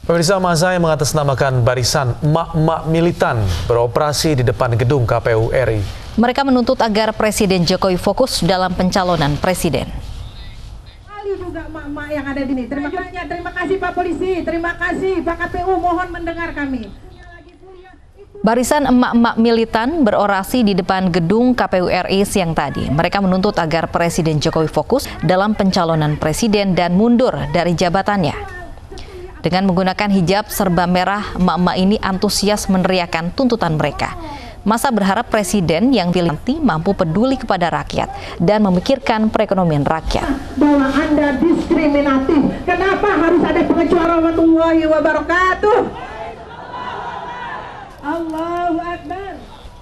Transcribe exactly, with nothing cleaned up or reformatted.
Pemirsa, massa yang mengatasnamakan barisan emak-emak militan beroperasi di depan gedung K P U R I. Mereka menuntut agar Presiden Jokowi fokus dalam pencalonan presiden. Juga emak-emak yang ada di sini. Terima kasih, terima kasih Pak Polisi, terima kasih Pak K P U, mohon mendengar kami. Barisan emak-emak militan berorasi di depan gedung K P U R I siang tadi. Mereka menuntut agar Presiden Jokowi fokus dalam pencalonan presiden dan mundur dari jabatannya. Dengan menggunakan hijab serba merah, emak-emak ini antusias meneriakan tuntutan mereka. Massa berharap presiden yang dipilih nanti mampu peduli kepada rakyat dan memikirkan perekonomian rakyat. Bahwa Anda diskriminatif. Kenapa harus ada pengecualian warahmatullahi wabarakatuh? Allahu Akbar.